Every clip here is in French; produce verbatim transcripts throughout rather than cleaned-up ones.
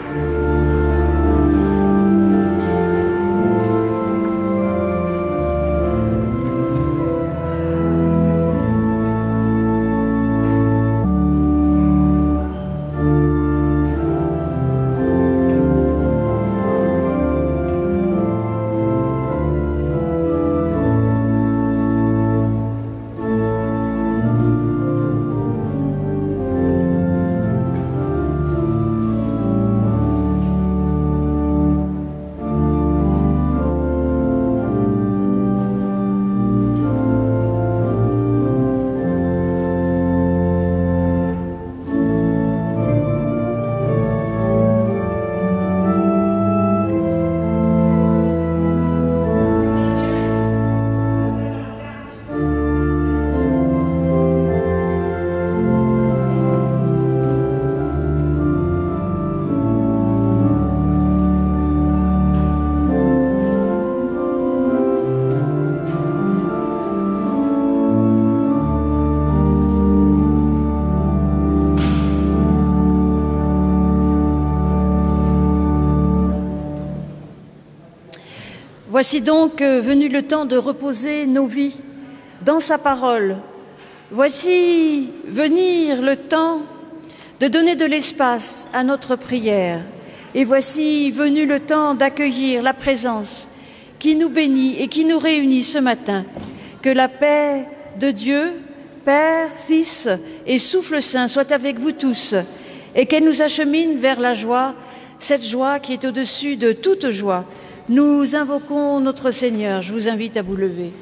Voici donc venu le temps de reposer nos vies dans sa parole. Voici venir le temps de donner de l'espace à notre prière. Et voici venu le temps d'accueillir la présence qui nous bénit et qui nous réunit ce matin. Que la paix de Dieu, Père, Fils et Souffle Saint soit avec vous tous et qu'elle nous achemine vers la joie, cette joie qui est au-dessus de toute joie. Nous invoquons notre Seigneur. Je vous invite à vous lever.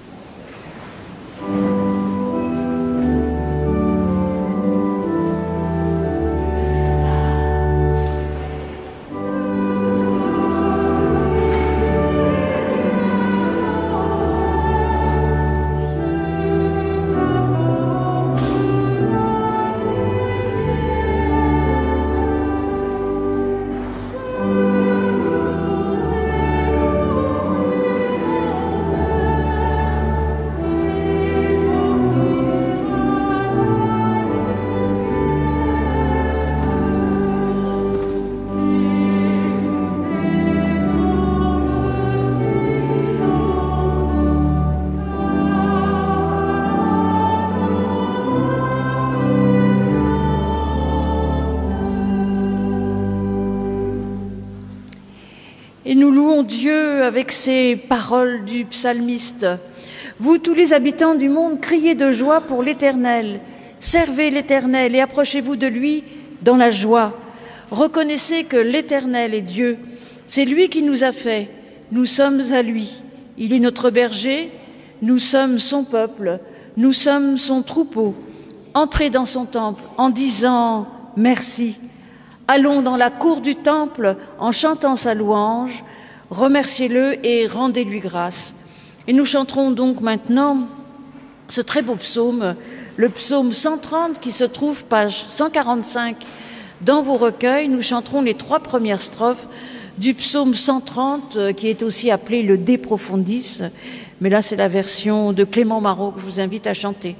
Et nous louons Dieu avec ces paroles du psalmiste. Vous, tous les habitants du monde, criez de joie pour l'Éternel. Servez l'Éternel et approchez-vous de lui dans la joie. Reconnaissez que l'Éternel est Dieu. C'est lui qui nous a fait. Nous sommes à lui. Il est notre berger. Nous sommes son peuple. Nous sommes son troupeau. Entrez dans son temple en disant merci. Allons dans la cour du temple en chantant sa louange, remerciez-le et rendez-lui grâce. Et nous chanterons donc maintenant ce très beau psaume, le psaume cent trente qui se trouve page cent quarante-cinq dans vos recueils. Nous chanterons les trois premières strophes du psaume cent trente qui est aussi appelé le De Profundis, mais là c'est la version de Clément Marot que je vous invite à chanter.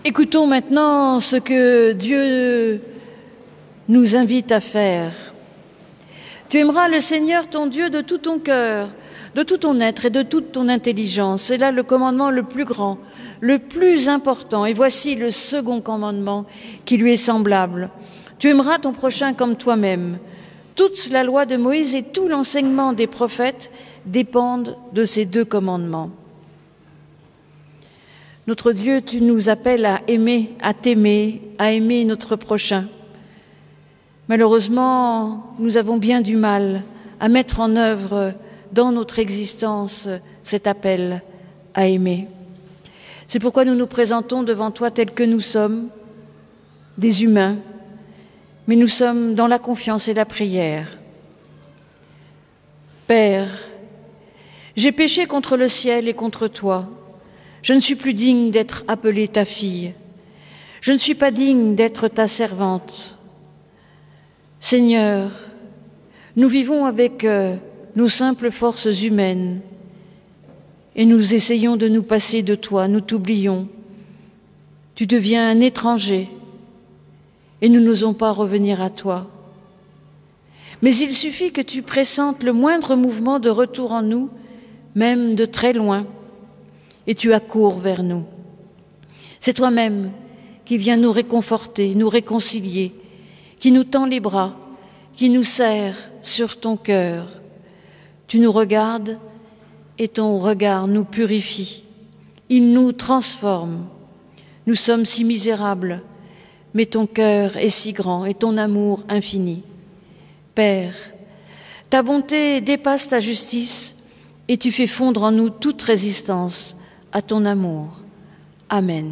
Écoutons maintenant ce que Dieu nous invite à faire. Tu aimeras le Seigneur ton Dieu de tout ton cœur, de tout ton être et de toute ton intelligence. C'est là le commandement le plus grand, le plus important. Et voici le second commandement qui lui est semblable. Tu aimeras ton prochain comme toi-même. Toute la loi de Moïse et tout l'enseignement des prophètes dépendent de ces deux commandements. Notre Dieu, tu nous appelles à aimer, à t'aimer, à aimer notre prochain. Malheureusement, nous avons bien du mal à mettre en œuvre dans notre existence cet appel à aimer. C'est pourquoi nous nous présentons devant toi tels que nous sommes, des humains, mais nous sommes dans la confiance et la prière. Père, j'ai péché contre le ciel et contre toi. Je ne suis plus digne d'être appelée ta fille. Je ne suis pas digne d'être ta servante. Seigneur, nous vivons avec euh, nos simples forces humaines et nous essayons de nous passer de toi, nous t'oublions. Tu deviens un étranger et nous n'osons pas revenir à toi. Mais il suffit que tu pressentes le moindre mouvement de retour en nous, même de très loin, et tu accours vers nous. C'est toi-même qui viens nous réconforter, nous réconcilier, qui nous tend les bras, qui nous serre sur ton cœur. Tu nous regardes et ton regard nous purifie. Il nous transforme. Nous sommes si misérables, mais ton cœur est si grand et ton amour infini. Père, ta bonté dépasse ta justice et tu fais fondre en nous toute résistance à ton amour. Amen.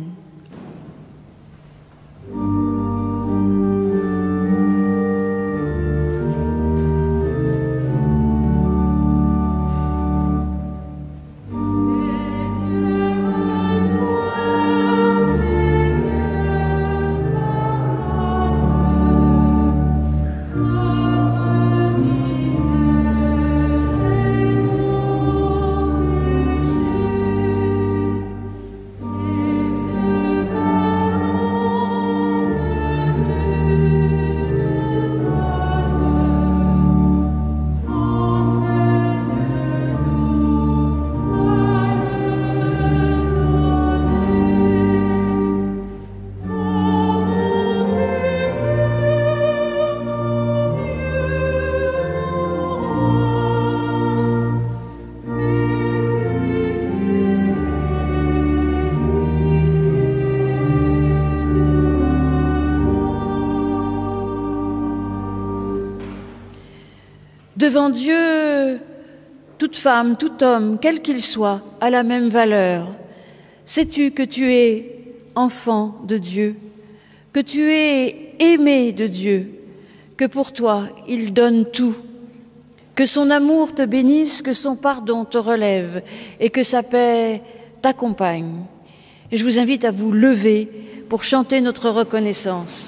Devant Dieu, toute femme, tout homme, quel qu'il soit, a la même valeur. Sais-tu que tu es enfant de Dieu, que tu es aimé de Dieu, que pour toi, il donne tout, que son amour te bénisse, que son pardon te relève et que sa paix t'accompagne. Et je vous invite à vous lever pour chanter notre reconnaissance.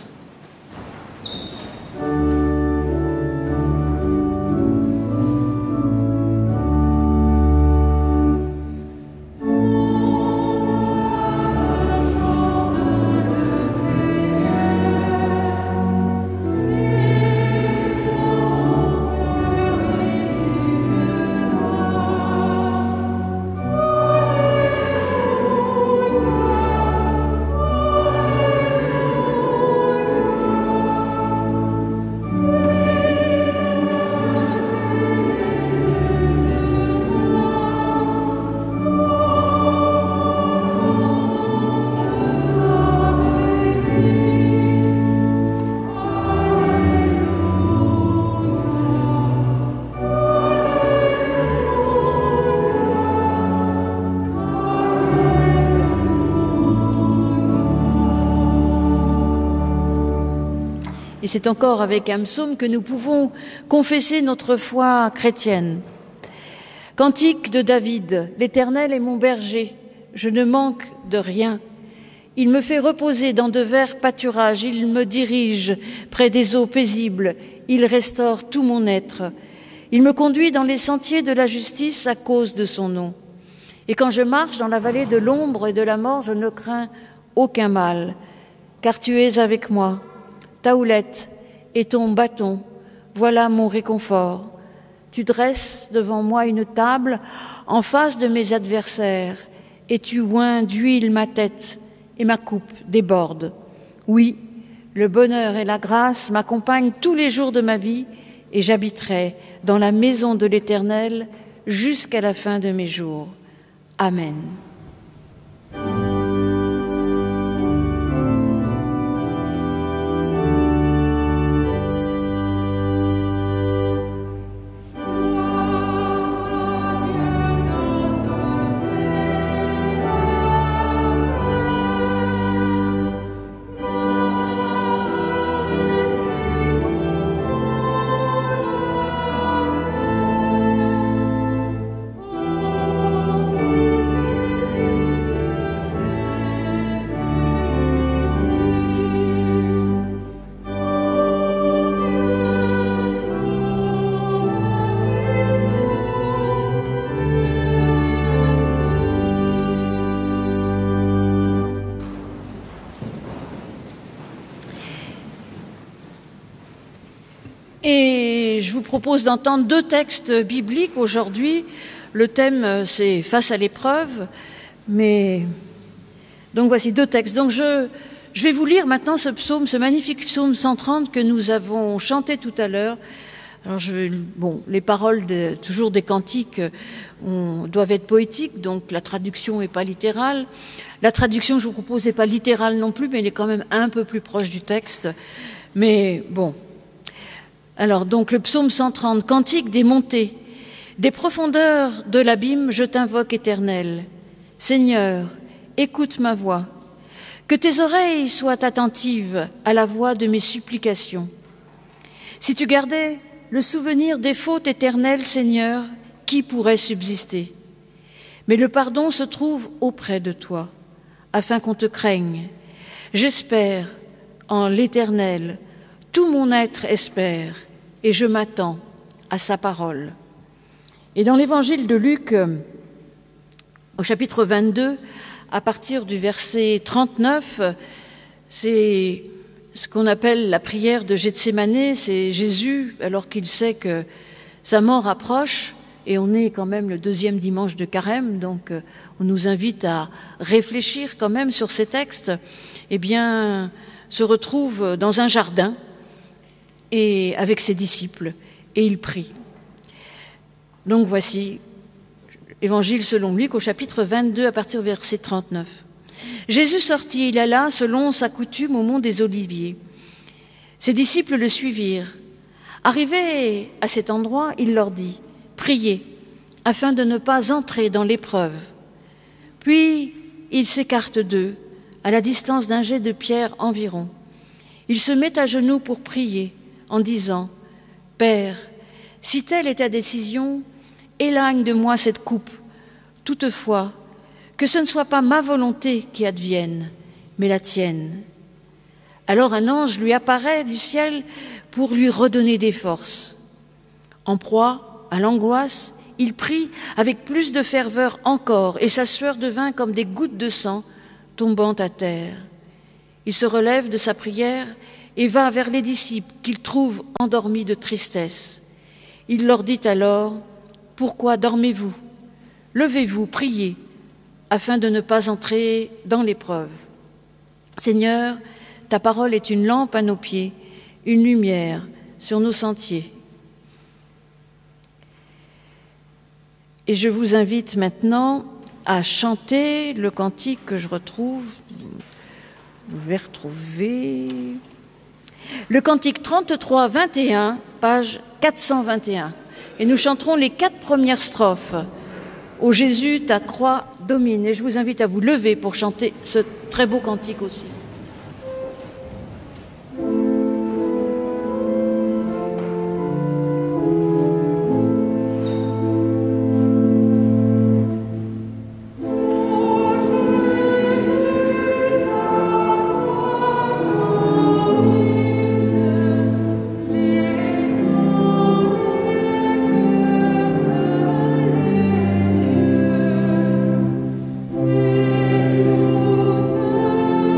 Et c'est encore avec un psaume que nous pouvons confesser notre foi chrétienne. Cantique de David, l'Éternel est mon berger, je ne manque de rien. Il me fait reposer dans de verts pâturages, il me dirige près des eaux paisibles, il restaure tout mon être. Il me conduit dans les sentiers de la justice à cause de son nom. Et quand je marche dans la vallée de l'ombre et de la mort, je ne crains aucun mal, car tu es avec moi. Ta houlette et ton bâton, voilà mon réconfort. Tu dresses devant moi une table en face de mes adversaires, et tu oins d'huile ma tête, et ma coupe déborde. Oui, le bonheur et la grâce m'accompagnent tous les jours de ma vie, et j'habiterai dans la maison de l'Éternel jusqu'à la fin de mes jours. Amen. Et je vous propose d'entendre deux textes bibliques aujourd'hui. Le thème, c'est « Face à l'épreuve », mais donc voici deux textes. Donc je, je vais vous lire maintenant ce psaume, ce magnifique psaume cent trente que nous avons chanté tout à l'heure. Alors je, bon, les paroles de, toujours des cantiques on, doivent être poétiques, donc la traduction n'est pas littérale. La traduction que je vous propose n'est pas littérale non plus, mais elle est quand même un peu plus proche du texte. Mais bon. Alors, donc, le psaume cent trente, cantique des montées. Des profondeurs de l'abîme, je t'invoque, Éternel. Seigneur, écoute ma voix. Que tes oreilles soient attentives à la voix de mes supplications. Si tu gardais le souvenir des fautes éternelles, Seigneur, qui pourrait subsister? Mais le pardon se trouve auprès de toi, afin qu'on te craigne. J'espère en l'Éternel, tout mon être espère, et je m'attends à sa parole. Et dans l'évangile de Luc, au chapitre vingt-deux, à partir du verset trente-neuf, c'est ce qu'on appelle la prière de Gethsémanée. C'est Jésus, alors qu'il sait que sa mort approche, et on est quand même le deuxième dimanche de Carême, donc on nous invite à réfléchir quand même sur ces textes, eh bien, se retrouve dans un jardin, et avec ses disciples, et il prie. Donc voici, Évangile selon Luc, au chapitre vingt-deux, à partir du verset trente-neuf. Jésus sortit, il alla, selon sa coutume, au mont des Oliviers. Ses disciples le suivirent. Arrivé à cet endroit, il leur dit, « Priez, afin de ne pas entrer dans l'épreuve. » Puis il s'écarte d'eux, à la distance d'un jet de pierre environ. Il se met à genoux pour prier, en disant, « Père, si telle est ta décision, éloigne de moi cette coupe. Toutefois, que ce ne soit pas ma volonté qui advienne, mais la tienne. » Alors un ange lui apparaît du ciel pour lui redonner des forces. En proie à l'angoisse, il prie avec plus de ferveur encore, et sa sueur devint comme des gouttes de sang tombant à terre. Il se relève de sa prière et va vers les disciples qu'il trouve endormis de tristesse. Il leur dit alors, « Pourquoi dormez-vous? Levez-vous, priez, afin de ne pas entrer dans l'épreuve. Seigneur, ta parole est une lampe à nos pieds, une lumière sur nos sentiers. » Et je vous invite maintenant à chanter le cantique que je retrouve. Je vais retrouver le cantique trente-trois vingt et un, page quatre cent vingt et un. Et nous chanterons les quatre premières strophes. Ô Jésus, ta croix domine. Et je vous invite à vous lever pour chanter ce très beau cantique aussi. Thank you.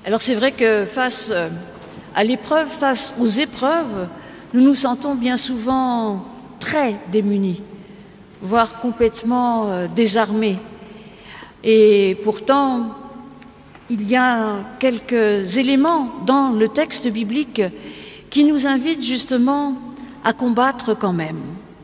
Alors c'est vrai que face à l'épreuve, face aux épreuves, nous nous sentons bien souvent très démunis, voire complètement euh, désarmés. Et pourtant, il y a quelques éléments dans le texte biblique qui nous invitent justement à combattre quand même.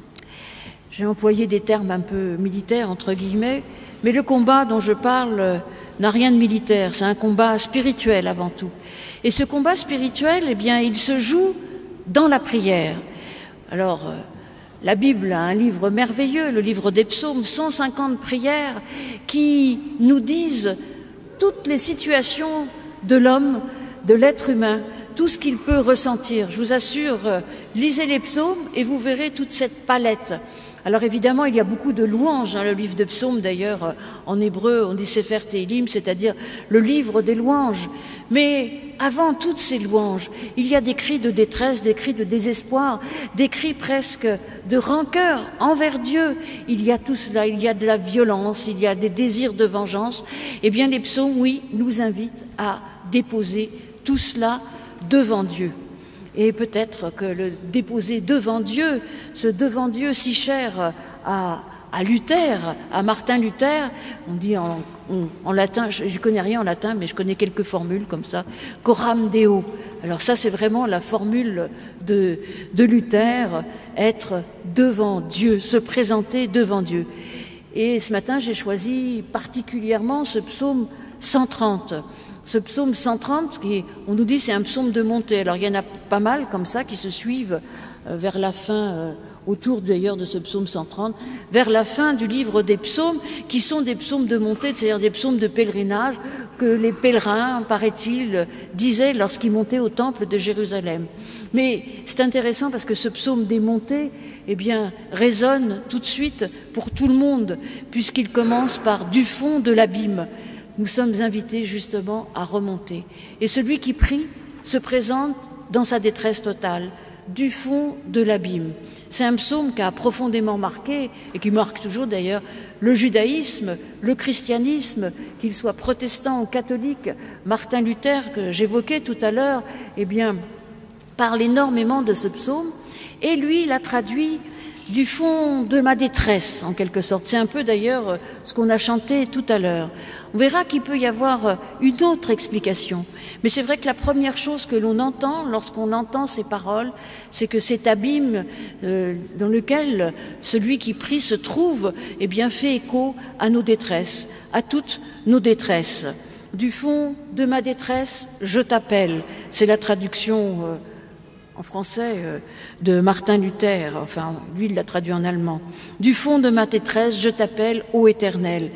J'ai employé des termes un peu militaires, entre guillemets, mais le combat dont je parle n'a rien de militaire, c'est un combat spirituel avant tout. Et ce combat spirituel, eh bien, il se joue dans la prière. Alors, euh, la Bible a un livre merveilleux, le livre des psaumes, cent cinquante prières qui nous disent toutes les situations de l'homme, de l'être humain, tout ce qu'il peut ressentir. Je vous assure, euh, lisez les psaumes et vous verrez toute cette palette. Alors évidemment, il y a beaucoup de louanges, hein, le livre de psaumes d'ailleurs, euh, en hébreu on dit Sefer Tehillim, c'est-à-dire le livre des louanges. Mais avant toutes ces louanges, il y a des cris de détresse, des cris de désespoir, des cris presque de rancœur envers Dieu. Il y a tout cela, il y a de la violence, il y a des désirs de vengeance. Eh bien les psaumes, oui, nous invitent à déposer tout cela devant Dieu. Et peut-être que le déposer devant Dieu, ce devant Dieu si cher à, à Luther, à Martin Luther, on dit en, en, en latin, je ne connais rien en latin, mais je connais quelques formules comme ça, coram Deo. Alors ça, c'est vraiment la formule de, de Luther, être devant Dieu, se présenter devant Dieu. Et ce matin, j'ai choisi particulièrement ce psaume cent trente. Ce psaume cent trente, qui, on nous dit c'est un psaume de montée. Alors il y en a pas mal comme ça qui se suivent euh, vers la fin, euh, autour d'ailleurs de ce psaume cent trente, vers la fin du livre des psaumes, qui sont des psaumes de montée, c'est-à-dire des psaumes de pèlerinage que les pèlerins, paraît-il, disaient lorsqu'ils montaient au temple de Jérusalem. Mais c'est intéressant parce que ce psaume des montées, eh bien, résonne tout de suite pour tout le monde, puisqu'il commence par « du fond de l'abîme ». Nous sommes invités justement à remonter. Et celui qui prie se présente dans sa détresse totale, du fond de l'abîme. C'est un psaume qui a profondément marqué, et qui marque toujours d'ailleurs, le judaïsme, le christianisme, qu'il soit protestant ou catholique. Martin Luther, que j'évoquais tout à l'heure, eh bien, parle énormément de ce psaume, et lui l'a traduit du fond de ma détresse, en quelque sorte. C'est un peu d'ailleurs ce qu'on a chanté tout à l'heure. On verra qu'il peut y avoir une autre explication. Mais c'est vrai que la première chose que l'on entend lorsqu'on entend ces paroles, c'est que cet abîme euh, dans lequel celui qui prie se trouve, eh bien, fait écho à nos détresses, à toutes nos détresses. Du fond de ma détresse, je t'appelle. C'est la traduction euh, en français euh, de Martin Luther, enfin lui il l'a traduit en allemand. Du fond de ma détresse, je t'appelle, ô Éternel.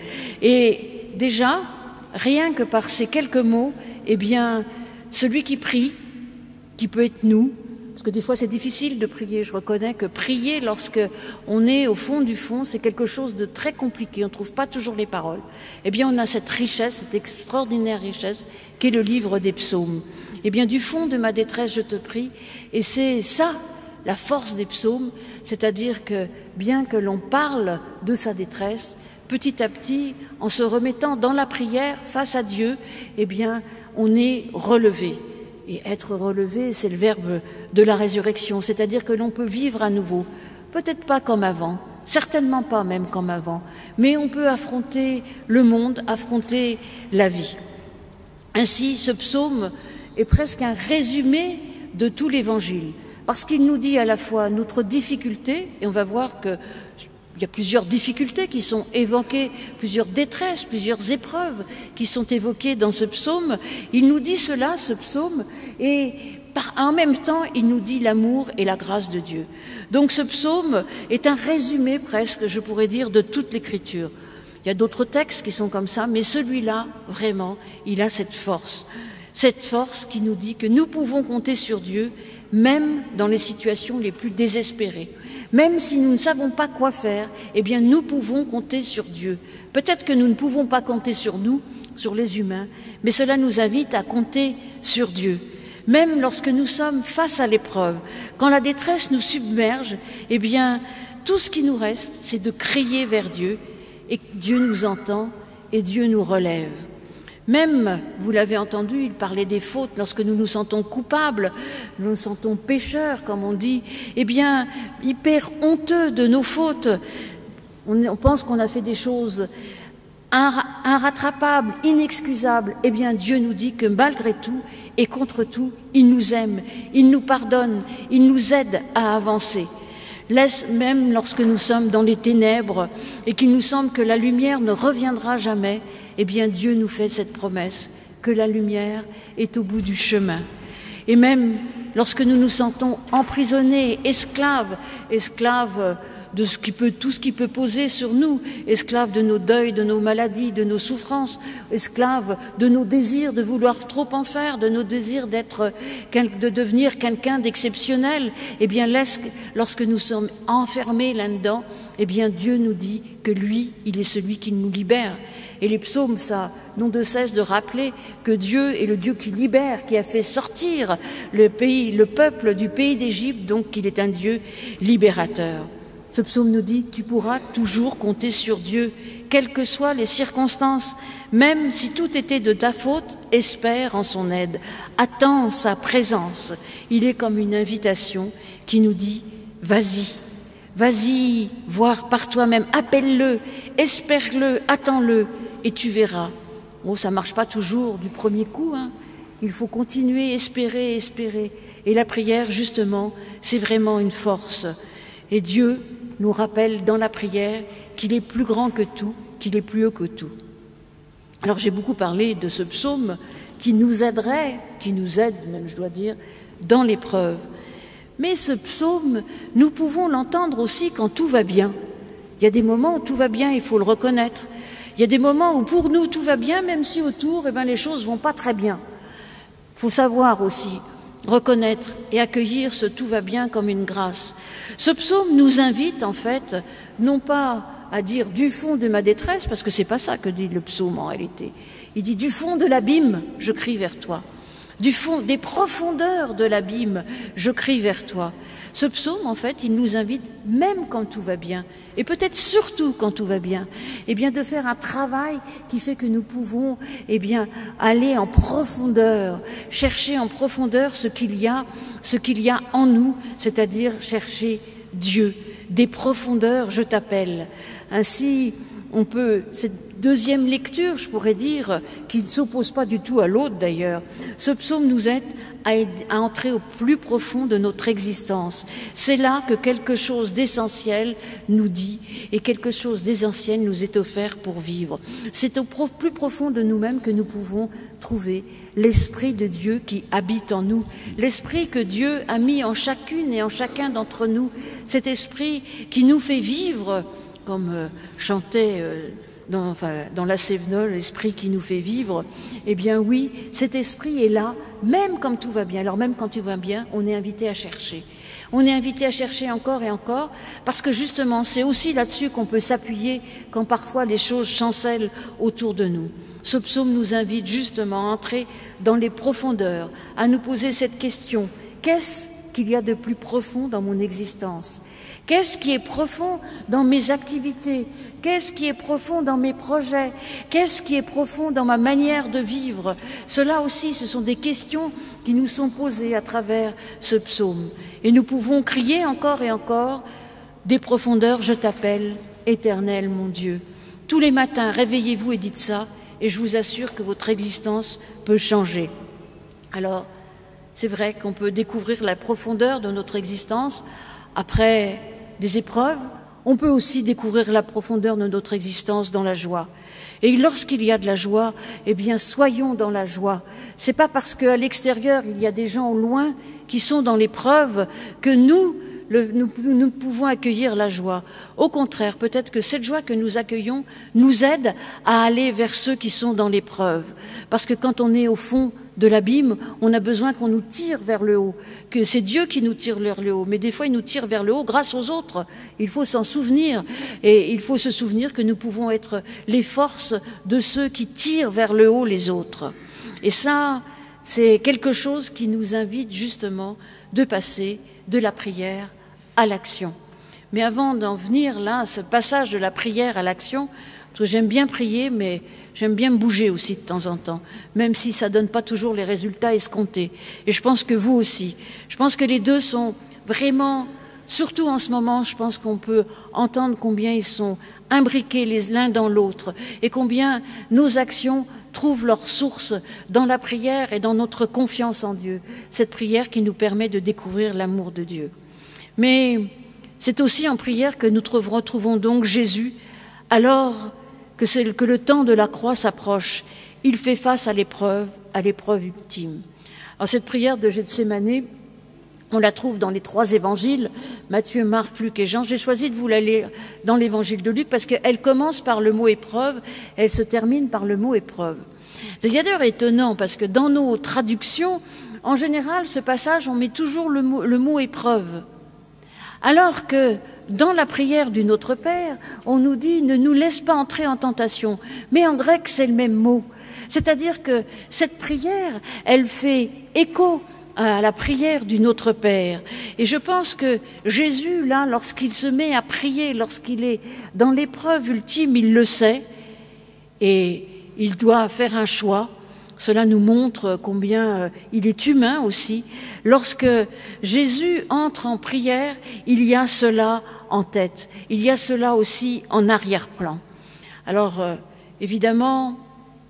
Et déjà, rien que par ces quelques mots, eh bien, celui qui prie, qui peut être nous, parce que des fois c'est difficile de prier, je reconnais que prier lorsque on est au fond du fond, c'est quelque chose de très compliqué, on ne trouve pas toujours les paroles. Eh bien, on a cette richesse, cette extraordinaire richesse, qu'est le livre des psaumes. Eh bien, du fond de ma détresse, je te prie, et c'est ça, la force des psaumes, c'est-à-dire que bien que l'on parle de sa détresse, petit à petit, en se remettant dans la prière face à Dieu, eh bien, on est relevé. Et être relevé, c'est le verbe de la résurrection, c'est-à-dire que l'on peut vivre à nouveau. Peut-être pas comme avant, certainement pas même comme avant, mais on peut affronter le monde, affronter la vie. Ainsi, ce psaume est presque un résumé de tout l'Évangile, parce qu'il nous dit à la fois notre difficulté, et on va voir que il y a plusieurs difficultés qui sont évoquées, plusieurs détresses, plusieurs épreuves qui sont évoquées dans ce psaume. Il nous dit cela, ce psaume, et par, en même temps, il nous dit l'amour et la grâce de Dieu. Donc ce psaume est un résumé presque, je pourrais dire, de toute l'Écriture. Il y a d'autres textes qui sont comme ça, mais celui-là, vraiment, il a cette force. Cette force qui nous dit que nous pouvons compter sur Dieu, même dans les situations les plus désespérées. Même si nous ne savons pas quoi faire, eh bien nous pouvons compter sur Dieu. Peut-être que nous ne pouvons pas compter sur nous, sur les humains, mais cela nous invite à compter sur Dieu. Même lorsque nous sommes face à l'épreuve, quand la détresse nous submerge, eh bien tout ce qui nous reste, c'est de crier vers Dieu, et Dieu nous entend et Dieu nous relève. Même, vous l'avez entendu, il parlait des fautes. Lorsque nous nous sentons coupables, nous nous sentons pécheurs, comme on dit, eh bien, hyper honteux de nos fautes. On, on pense qu'on a fait des choses irrattrapables, inexcusables. Eh bien, Dieu nous dit que malgré tout et contre tout, il nous aime, il nous pardonne, il nous aide à avancer. Laisse, même lorsque nous sommes dans les ténèbres et qu'il nous semble que la lumière ne reviendra jamais, eh bien Dieu nous fait cette promesse que la lumière est au bout du chemin. Et même lorsque nous nous sentons emprisonnés, esclaves, esclaves de ce qui peut, tout ce qui peut poser sur nous, esclaves de nos deuils, de nos maladies, de nos souffrances, esclaves de nos désirs de vouloir trop en faire, de nos désirs d'être, de devenir quelqu'un d'exceptionnel, eh bien, laisse, lorsque nous sommes enfermés là-dedans, eh bien, Dieu nous dit que lui, il est celui qui nous libère. Et les psaumes, ça, n'ont de cesse de rappeler que Dieu est le Dieu qui libère, qui a fait sortir le pays, le peuple du pays d'Égypte, donc qu'il est un Dieu libérateur. Ce psaume nous dit, tu pourras toujours compter sur Dieu, quelles que soient les circonstances, même si tout était de ta faute, espère en son aide, attends sa présence. Il est comme une invitation qui nous dit, vas-y, vas-y voir par toi-même, appelle-le, espère-le, attends-le, et tu verras. Bon, ça marche pas toujours du premier coup, hein. Il faut continuer, espérer, espérer. Et la prière, justement, c'est vraiment une force. Et Dieu nous rappelle dans la prière qu'il est plus grand que tout, qu'il est plus haut que tout. Alors j'ai beaucoup parlé de ce psaume qui nous aiderait, qui nous aide même je dois dire, dans l'épreuve. Mais ce psaume, nous pouvons l'entendre aussi quand tout va bien. Il y a des moments où tout va bien, il faut le reconnaître. Il y a des moments où pour nous tout va bien, même si autour eh ben, les choses vont pas très bien. Il faut savoir aussi reconnaître et accueillir ce tout va bien comme une grâce. Ce psaume nous invite en fait, non pas à dire du fond de ma détresse, parce que c'est pas ça que dit le psaume en réalité. Il dit du fond de l'abîme, je crie vers toi. Du fond, des profondeurs de l'abîme, je crie vers toi. Ce psaume, en fait, il nous invite, même quand tout va bien, et peut-être surtout quand tout va bien, eh bien, de faire un travail qui fait que nous pouvons, eh bien, aller en profondeur, chercher en profondeur ce qu'il y a, ce qu'il y a en nous, c'est-à-dire chercher Dieu. Des profondeurs, je t'appelle. Ainsi, on peut, cette deuxième lecture, je pourrais dire, qui ne s'oppose pas du tout à l'autre d'ailleurs, ce psaume nous aide à, à entrer au plus profond de notre existence. C'est là que quelque chose d'essentiel nous dit et quelque chose d'essentiel nous est offert pour vivre. C'est au pro- plus profond de nous-mêmes que nous pouvons trouver l'Esprit de Dieu qui habite en nous, l'Esprit que Dieu a mis en chacune et en chacun d'entre nous, cet Esprit qui nous fait vivre, comme euh, chantait euh, dans, enfin, dans la Sévenole, l'Esprit qui nous fait vivre, eh bien oui, cet Esprit est là, même quand tout va bien. Alors même quand tout va bien, on est invité à chercher. On est invité à chercher encore et encore, parce que justement, c'est aussi là-dessus qu'on peut s'appuyer quand parfois les choses chancellent autour de nous. Ce psaume nous invite justement à entrer dans les profondeurs, à nous poser cette question. Qu'est-ce qu'il y a de plus profond dans mon existence ? Qu'est-ce qui est profond dans mes activités? Qu'est-ce qui est profond dans mes projets? Qu'est-ce qui est profond dans ma manière de vivre? Cela aussi, ce sont des questions qui nous sont posées à travers ce psaume. Et nous pouvons crier encore et encore, des profondeurs, je t'appelle, Éternel mon Dieu. Tous les matins, réveillez-vous et dites ça, et je vous assure que votre existence peut changer. Alors, c'est vrai qu'on peut découvrir la profondeur de notre existence après des épreuves. On peut aussi découvrir la profondeur de notre existence dans la joie. Et lorsqu'il y a de la joie, eh bien, soyons dans la joie. C'est pas parce qu'à l'extérieur, il y a des gens au loin qui sont dans l'épreuve que nous, le, nous, nous pouvons accueillir la joie. Au contraire, peut-être que cette joie que nous accueillons nous aide à aller vers ceux qui sont dans l'épreuve. Parce que quand on est au fond de l'abîme, on a besoin qu'on nous tire vers le haut, que c'est Dieu qui nous tire vers le haut. Mais des fois, il nous tire vers le haut grâce aux autres. Il faut s'en souvenir. Et il faut se souvenir que nous pouvons être les forces de ceux qui tirent vers le haut les autres. Et ça, c'est quelque chose qui nous invite justement de passer de la prière à l'action. Mais avant d'en venir là, ce passage de la prière à l'action, J'aime bien prier, mais j'aime bien me bouger aussi de temps en temps, même si ça ne donne pas toujours les résultats escomptés. Et je pense que vous aussi. Je pense que les deux sont vraiment, surtout en ce moment, je pense qu'on peut entendre combien ils sont imbriqués l'un dans l'autre et combien nos actions trouvent leur source dans la prière et dans notre confiance en Dieu. Cette prière qui nous permet de découvrir l'amour de Dieu. Mais c'est aussi en prière que nous retrouvons donc Jésus, alors que, c'est, que le temps de la croix s'approche. Il fait face à l'épreuve, à l'épreuve ultime. Alors cette prière de Gethsémanée, on la trouve dans les trois évangiles, Matthieu, Marc, Luc et Jean. J'ai choisi de vous la lire dans l'évangile de Luc parce qu'elle commence par le mot épreuve, elle se termine par le mot épreuve. C'est d'ailleurs étonnant parce que dans nos traductions, en général, ce passage, on met toujours le mot, le mot épreuve. Alors que dans la prière du Notre Père, on nous dit « ne nous laisse pas entrer en tentation ». Mais en grec, c'est le même mot. C'est-à-dire que cette prière, elle fait écho à la prière du Notre Père. Et je pense que Jésus, là, lorsqu'il se met à prier, lorsqu'il est dans l'épreuve ultime, il le sait et il doit faire un choix. Cela nous montre combien il est humain aussi. Lorsque Jésus entre en prière, il y a cela en tête. Il y a cela aussi en arrière-plan. Alors, euh, évidemment,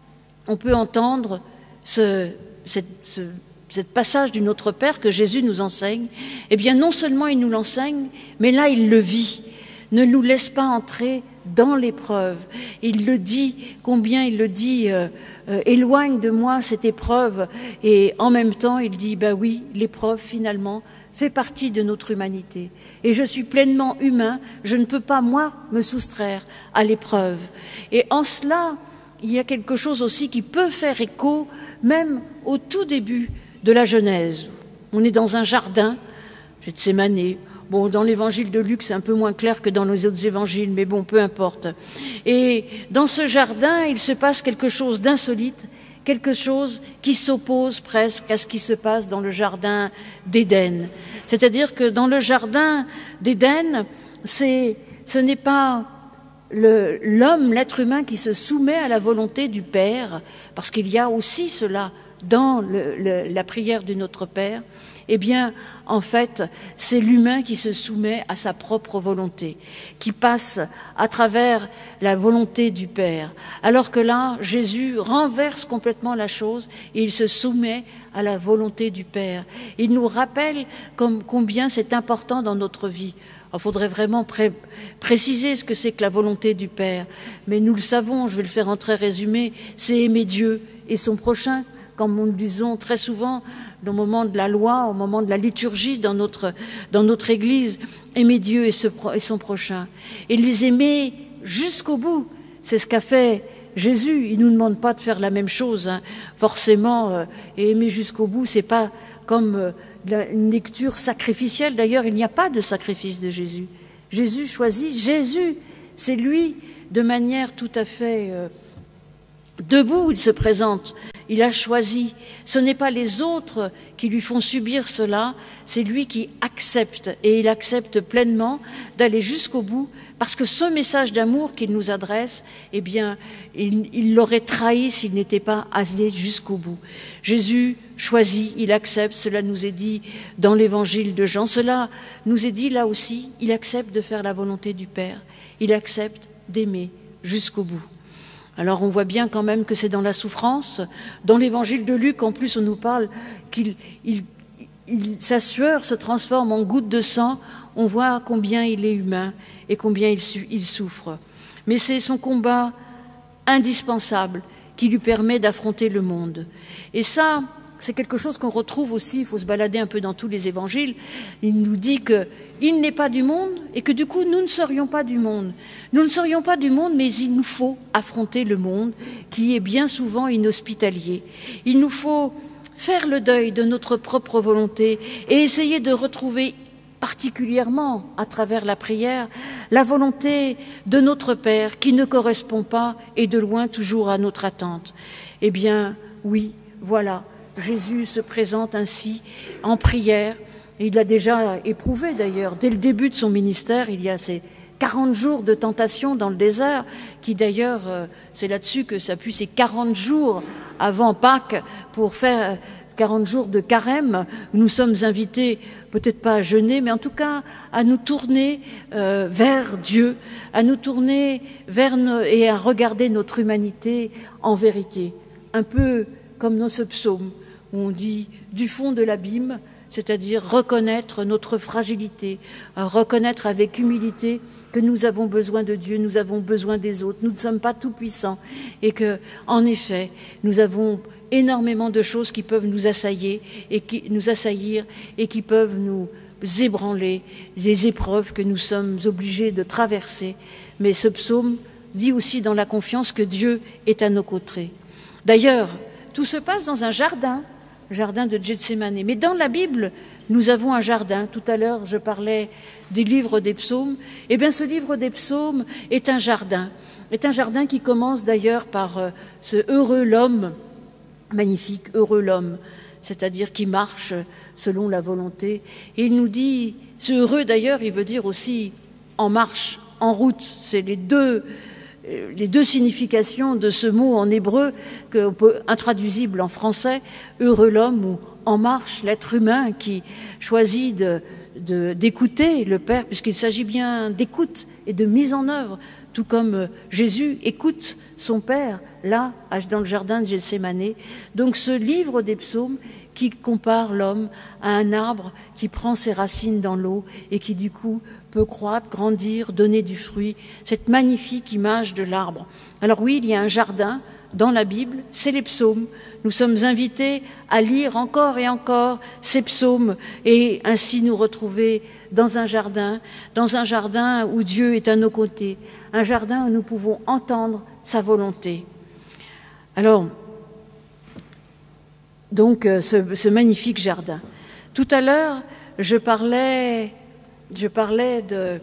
on peut entendre ce, cette, ce, cette passage du Notre Père que Jésus nous enseigne. Eh bien, non seulement il nous l'enseigne, mais là, il le vit. Ne nous laisse pas entrer dans l'épreuve. Il le dit, combien il le dit, euh, euh, éloigne de moi cette épreuve. Et en même temps, il dit, bah oui, l'épreuve, finalement, fait partie de notre humanité. Et je suis pleinement humain, je ne peux pas, moi, me soustraire à l'épreuve. Et en cela, il y a quelque chose aussi qui peut faire écho, même au tout début de la Genèse. On est dans un jardin, Gethsémanée. Bon, dans l'évangile de Luc, c'est un peu moins clair que dans les autres évangiles, mais bon, peu importe. Et dans ce jardin, il se passe quelque chose d'insolite, quelque chose qui s'oppose presque à ce qui se passe dans le jardin d'Éden. C'est-à-dire que dans le jardin d'Éden, c'est, ce n'est pas le, l'homme, l'être humain qui se soumet à la volonté du Père, parce qu'il y a aussi cela dans le, le, la prière du Notre Père. Eh bien, en fait, c'est l'humain qui se soumet à sa propre volonté, qui passe à travers la volonté du Père. Alors que là, Jésus renverse complètement la chose et il se soumet à la volonté du Père. Il nous rappelle comme, combien c'est important dans notre vie. Il faudrait vraiment pré- préciser ce que c'est que la volonté du Père. Mais nous le savons, je vais le faire en très résumé, c'est aimer Dieu et son prochain, comme nous le disons très souvent, au moment de la loi, au moment de la liturgie dans notre, dans notre Église, aimer Dieu et, ce, et son prochain. Et les aimer jusqu'au bout. C'est ce qu'a fait Jésus. Il ne nous demande pas de faire la même chose, hein. Forcément. Euh, et aimer jusqu'au bout, c'est pas comme euh, une lecture sacrificielle. D'ailleurs, il n'y a pas de sacrifice de Jésus. Jésus choisit. Jésus, c'est lui, de manière tout à fait euh, debout, il se présente. Il a choisi. Ce n'est pas les autres qui lui font subir cela, c'est lui qui accepte, et il accepte pleinement d'aller jusqu'au bout, parce que ce message d'amour qu'il nous adresse, eh bien, il, il l'aurait trahi s'il n'était pas allé jusqu'au bout. Jésus choisit, il accepte, cela nous est dit dans l'évangile de Jean, cela nous est dit là aussi, il accepte de faire la volonté du Père, il accepte d'aimer jusqu'au bout. Alors on voit bien quand même que c'est dans la souffrance. Dans l'évangile de Luc, en plus, on nous parle qu'il, il, il, sa sueur se transforme en gouttes de sang. On voit combien il est humain et combien il, il souffre. Mais c'est son combat indispensable qui lui permet d'affronter le monde. Et ça, c'est quelque chose qu'on retrouve aussi, il faut se balader un peu dans tous les évangiles. Il nous dit qu'il n'est pas du monde et que du coup, nous ne serions pas du monde. Nous ne serions pas du monde, mais il nous faut affronter le monde qui est bien souvent inhospitalier. Il nous faut faire le deuil de notre propre volonté et essayer de retrouver particulièrement à travers la prière la volonté de notre Père qui ne correspond pas et de loin toujours à notre attente. Eh bien, oui, voilà. Jésus se présente ainsi en prière. Il l'a déjà éprouvé d'ailleurs. Dès le début de son ministère, il y a ces quarante jours de tentation dans le désert, qui d'ailleurs, euh, c'est là-dessus que s'appuient ces quarante jours avant Pâques pour faire quarante jours de carême. Nous sommes invités, peut-être pas à jeûner, mais en tout cas à nous tourner euh, vers Dieu, à nous tourner vers nos, et à regarder notre humanité en vérité. Un peu comme dans ce psaume où on dit du fond de l'abîme, c'est-à-dire reconnaître notre fragilité, reconnaître avec humilité que nous avons besoin de Dieu, nous avons besoin des autres, nous ne sommes pas tout puissants et que, en effet, nous avons énormément de choses qui peuvent nous assaillir et qui nous assaillir et qui peuvent nous ébranler, les épreuves que nous sommes obligés de traverser. Mais ce psaume dit aussi dans la confiance que Dieu est à nos côtés. D'ailleurs, tout se passe dans un jardin, jardin de Gethsémane. Mais dans la Bible, nous avons un jardin. Tout à l'heure, je parlais des livres des psaumes. Eh bien, ce livre des psaumes est un jardin. Est un jardin qui commence d'ailleurs par euh, ce heureux l'homme, magnifique, heureux l'homme, c'est-à-dire qui marche selon la volonté. Et il nous dit, ce heureux d'ailleurs, il veut dire aussi en marche, en route. C'est les deux, les deux significations de ce mot en hébreu, qu'on peut, intraduisible en français, heureux l'homme ou en marche, l'être humain qui choisit de, de, d'écouter le Père, puisqu'il s'agit bien d'écoute et de mise en œuvre, tout comme Jésus écoute son Père, là, dans le jardin de Gethsémane. Donc ce livre des psaumes qui compare l'homme à un arbre qui prend ses racines dans l'eau et qui du coup peut croître, grandir, donner du fruit, cette magnifique image de l'arbre. Alors oui, il y a un jardin dans la Bible, c'est les psaumes. Nous sommes invités à lire encore et encore ces psaumes et ainsi nous retrouver dans un jardin, dans un jardin où Dieu est à nos côtés, un jardin où nous pouvons entendre sa volonté. Alors, donc, ce, ce magnifique jardin. Tout à l'heure, je parlais, je parlais de,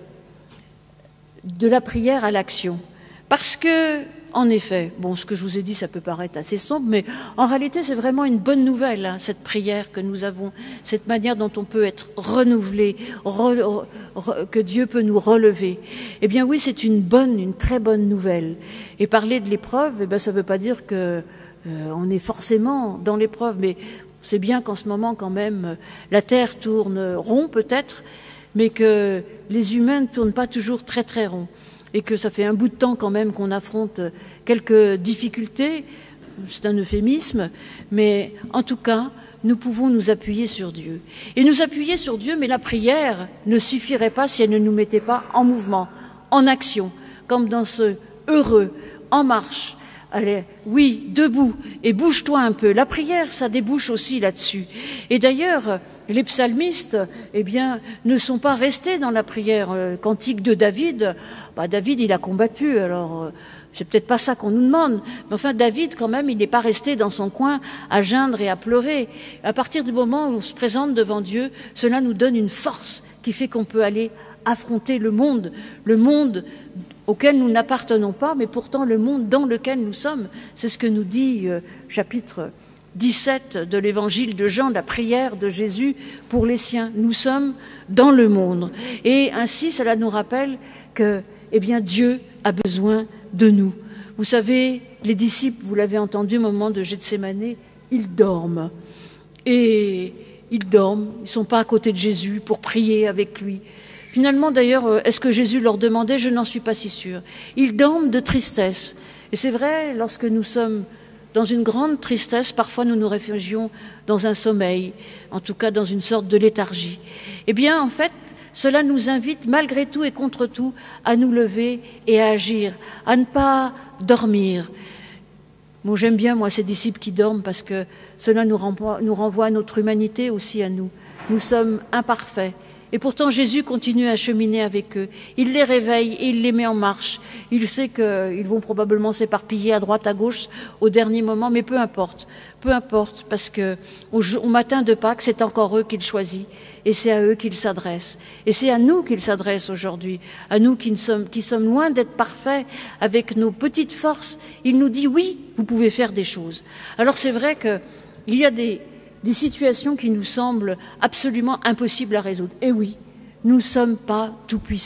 de la prière à l'action. Parce que, en effet, bon, ce que je vous ai dit, ça peut paraître assez sombre, mais en réalité, c'est vraiment une bonne nouvelle, hein, cette prière que nous avons, cette manière dont on peut être renouvelé, re, re, que Dieu peut nous relever. Eh bien oui, c'est une bonne, une très bonne nouvelle. Et parler de l'épreuve, eh bien, ça ne veut pas dire que Euh, on est forcément dans l'épreuve, mais c'est bien qu'en ce moment, quand même, la Terre tourne rond peut-être, mais que les humains ne tournent pas toujours très très rond, et que ça fait un bout de temps quand même qu'on affronte quelques difficultés, c'est un euphémisme, mais en tout cas, nous pouvons nous appuyer sur Dieu. Et nous appuyer sur Dieu, mais la prière ne suffirait pas si elle ne nous mettait pas en mouvement, en action, comme dans ce heureux, en marche. Allez, oui, debout, et bouge-toi un peu. La prière, ça débouche aussi là-dessus. Et d'ailleurs, les psalmistes, eh bien, ne sont pas restés dans la prière. Le cantique de David, bah, David, il a combattu, alors c'est peut-être pas ça qu'on nous demande, mais enfin, David, quand même, il n'est pas resté dans son coin à geindre et à pleurer. À partir du moment où on se présente devant Dieu, cela nous donne une force qui fait qu'on peut aller affronter le monde, le monde auquel nous n'appartenons pas, mais pourtant le monde dans lequel nous sommes. C'est ce que nous dit euh, chapitre dix-sept de l'évangile de Jean, la prière de Jésus pour les siens. Nous sommes dans le monde. Et ainsi, cela nous rappelle que, eh bien, Dieu a besoin de nous. Vous savez, les disciples, vous l'avez entendu au moment de Gethsémane, ils dorment. Et ils dorment, ils ne sont pas à côté de Jésus pour prier avec lui. Finalement, d'ailleurs, est-ce que Jésus leur demandait? Je n'en suis pas si sûre. Ils dorment de tristesse. Et c'est vrai, lorsque nous sommes dans une grande tristesse, parfois nous nous réfugions dans un sommeil, en tout cas dans une sorte de léthargie. Eh bien, en fait, cela nous invite, malgré tout et contre tout, à nous lever et à agir, à ne pas dormir. Bon, j'aime bien, moi, ces disciples qui dorment, parce que cela nous renvoie, nous renvoie à notre humanité aussi, à nous. Nous sommes imparfaits. Et pourtant, Jésus continue à cheminer avec eux. Il les réveille et il les met en marche. Il sait qu'ils vont probablement s'éparpiller à droite, à gauche, au dernier moment, mais peu importe. Peu importe, parce que au, au matin de Pâques, c'est encore eux qu'il choisit. Et c'est à eux qu'il s'adresse. Et c'est à nous qu'il s'adresse aujourd'hui. À nous qui, ne sommes, qui sommes loin d'être parfaits, avec nos petites forces. Il nous dit, oui, vous pouvez faire des choses. Alors c'est vrai qu'il y a des... des situations qui nous semblent absolument impossibles à résoudre. Et oui, nous ne sommes pas tout-puissants.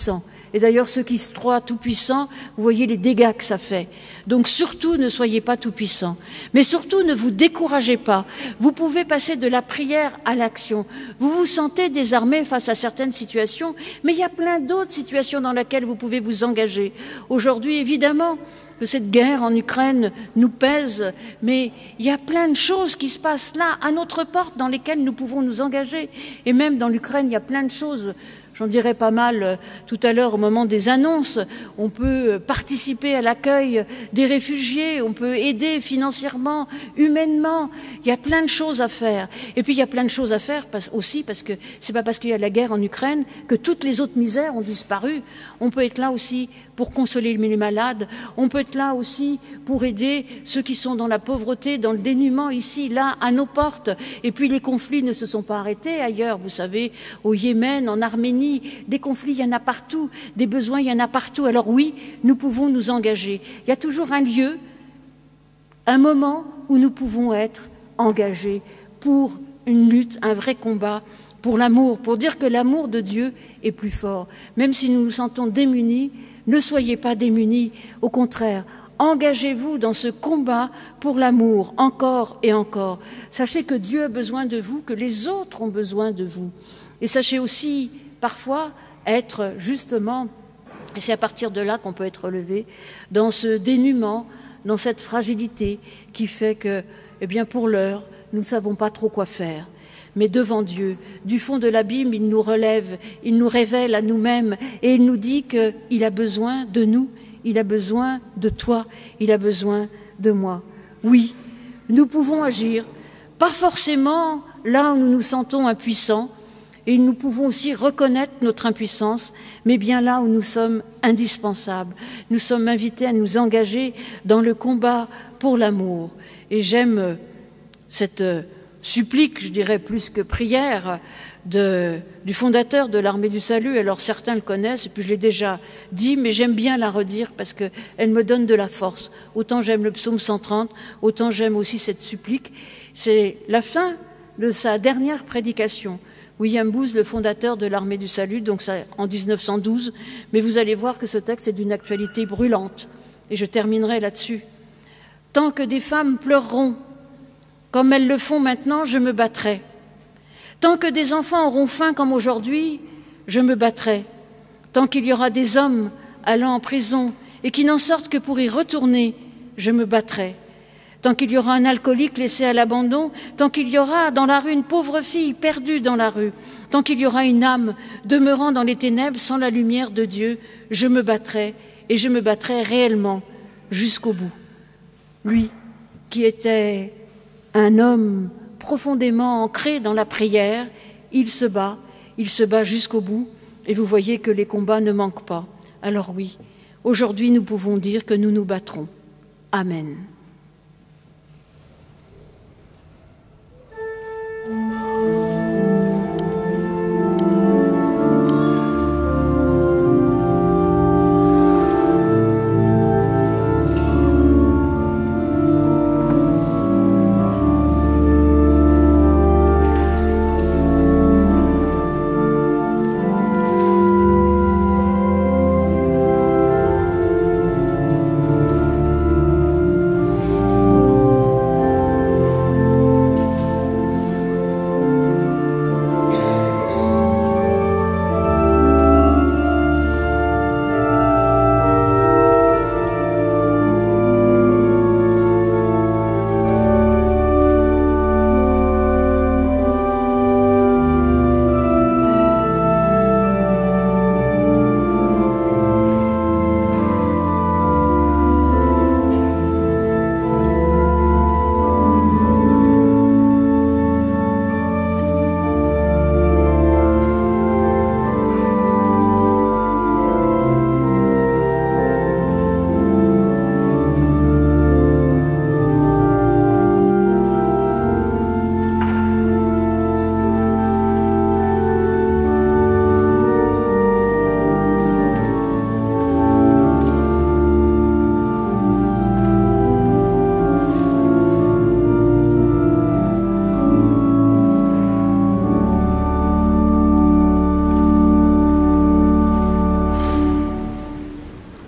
Et d'ailleurs, ceux qui se croient tout-puissants, vous voyez les dégâts que ça fait. Donc surtout, ne soyez pas tout-puissants. Mais surtout, ne vous découragez pas. Vous pouvez passer de la prière à l'action. Vous vous sentez désarmé face à certaines situations, mais il y a plein d'autres situations dans lesquelles vous pouvez vous engager. Aujourd'hui, évidemment, que cette guerre en Ukraine nous pèse, mais il y a plein de choses qui se passent là, à notre porte, dans lesquelles nous pouvons nous engager. Et même dans l'Ukraine, il y a plein de choses. J'en dirais pas mal euh, tout à l'heure au moment des annonces. On peut participer à l'accueil des réfugiés, on peut aider financièrement, humainement. Il y a plein de choses à faire. Et puis il y a plein de choses à faire parce, aussi parce que c'est pas parce qu'il y a la guerre en Ukraine que toutes les autres misères ont disparu. On peut être là aussi pour consoler les malades. On peut être là aussi pour aider ceux qui sont dans la pauvreté, dans le dénuement, ici, là, à nos portes. Et puis les conflits ne se sont pas arrêtés ailleurs. Vous savez, au Yémen, en Arménie, des conflits, il y en a partout. Des besoins, il y en a partout. Alors oui, nous pouvons nous engager. Il y a toujours un lieu, un moment où nous pouvons être engagés pour une lutte, un vrai combat, pour l'amour, pour dire que l'amour de Dieu est plus fort. Même si nous nous sentons démunis, ne soyez pas démunis, au contraire, engagez-vous dans ce combat pour l'amour, encore et encore. Sachez que Dieu a besoin de vous, que les autres ont besoin de vous. Et sachez aussi, parfois, être justement, et c'est à partir de là qu'on peut être relevé, dans ce dénuement, dans cette fragilité qui fait que, eh bien, pour l'heure, nous ne savons pas trop quoi faire. Mais devant Dieu, du fond de l'abîme, il nous relève, il nous révèle à nous-mêmes et il nous dit qu'il a besoin de nous, il a besoin de toi, il a besoin de moi. Oui, nous pouvons agir, pas forcément là où nous nous sentons impuissants, et nous pouvons aussi reconnaître notre impuissance, mais bien là où nous sommes indispensables. Nous sommes invités à nous engager dans le combat pour l'amour. Et j'aime cette supplique, je dirais plus que prière, de, du fondateur de l'Armée du Salut. Alors certains le connaissent, et puis je l'ai déjà dit, mais j'aime bien la redire parce qu'elle me donne de la force. Autant j'aime le psaume cent trente, autant j'aime aussi cette supplique. C'est la fin de sa dernière prédication. William Booth, le fondateur de l'Armée du Salut, donc ça, en mille neuf cent douze, mais vous allez voir que ce texte est d'une actualité brûlante. Et je terminerai là-dessus. Tant que des femmes pleureront, comme elles le font maintenant, je me battrai. Tant que des enfants auront faim comme aujourd'hui, je me battrai. Tant qu'il y aura des hommes allant en prison et qui n'en sortent que pour y retourner, je me battrai. Tant qu'il y aura un alcoolique laissé à l'abandon, tant qu'il y aura dans la rue une pauvre fille perdue dans la rue, tant qu'il y aura une âme demeurant dans les ténèbres sans la lumière de Dieu, je me battrai et je me battrai réellement jusqu'au bout. Lui qui était un homme profondément ancré dans la prière, il se bat, il se bat jusqu'au bout, et vous voyez que les combats ne manquent pas. Alors oui, aujourd'hui nous pouvons dire que nous nous battrons. Amen.